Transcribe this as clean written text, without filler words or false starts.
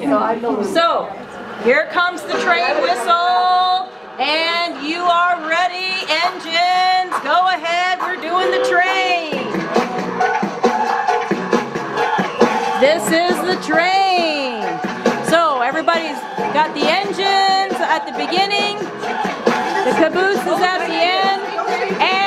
So, here comes the train whistle, and you are ready, engines. Go ahead, we're doing the train. This is the train. So, everybody's got the engines at the beginning, the caboose is at the end, and